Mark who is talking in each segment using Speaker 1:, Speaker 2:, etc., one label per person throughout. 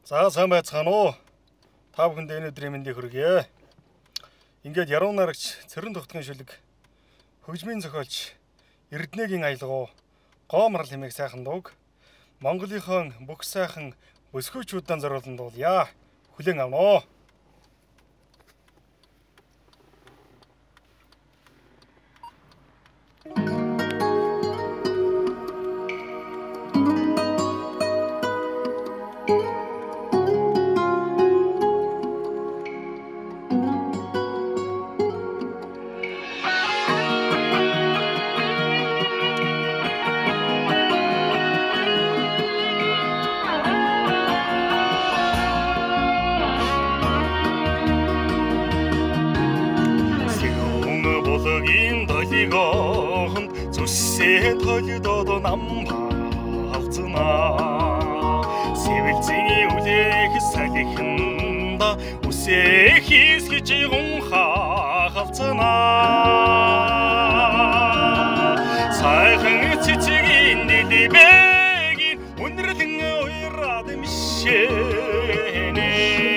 Speaker 1: За сайн байцгаана уу. Та бүхэнд энэ өдрийн мэндийг хүргье. Ингээд яруу найрагч Цэрэн Тогтгийн шүлэг хөгжмийн зохиолч Эрдэнэгийн аялгау гоомрал хэмээх сайхан дууг Монголынхон бүх сайхан өсгөөчүүдэн зориулсан дуулъя. Хүлээн авнаа. Долигоохонд зүсээ толидод намбалзнаа Сэвэлзийн үлэх салихнда үсээ хийсгэж гунхаалцнаа Сайхан цэцгийн дэлбэгийн үнэрлэн уйраад мишэнэ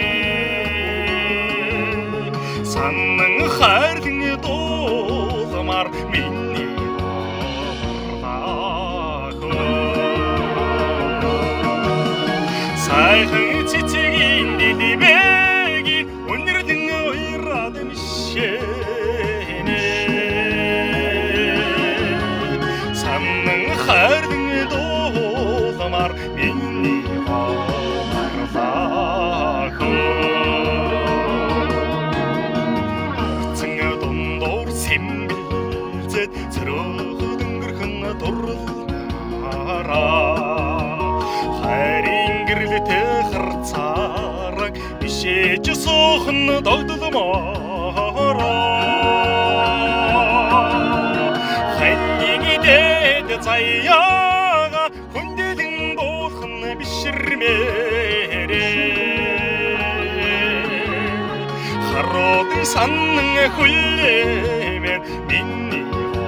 Speaker 1: Саннан хайрлан миний сайхан цэцгийн дэлбэгийн үнэрлэн уйраад мишэнэ Саннан хайрлан дууламар миний Цэрөөхөд өнгөрхөн дурлаараа хайрын гэрлэтэй харцаараг бишээж суухан догдолмоороо ханьгийн дээд заяага хүндэлэн буухан биширмээрээ харуудын саннан хүлээмээр миний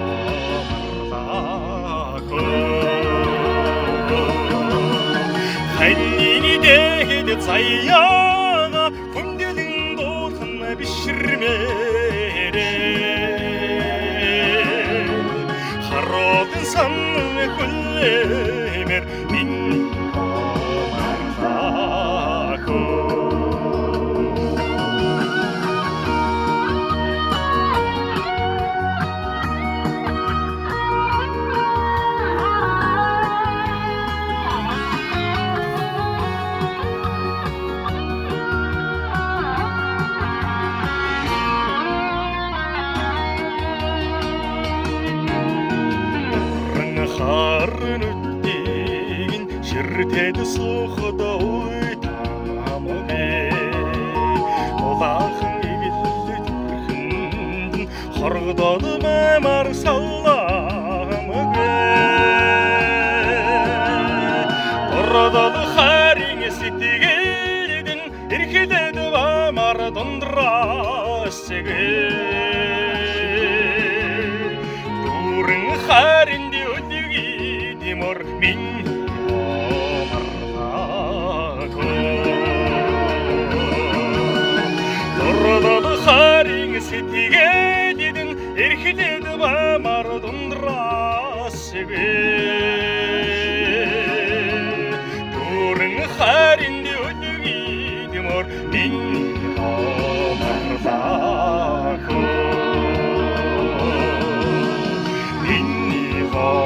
Speaker 1: ханьгийн дээд заяага хүндэлэн буухан биширмээрээ харуудын саннан хүлээмээр миний Харнуудын ширтэд суухад уйтамагэ Улаахан игэллэд төрхөнд хоргодод мамар салламагэ Ородод харин сэтгэлдэн эрхлэд мамар дундраасгэ Дүүрэн харин миний Дордод харин сэтгэлдэн эрхлэд бамар дундраасгэ Дүүрэн харин өдгийдмөр миний Миний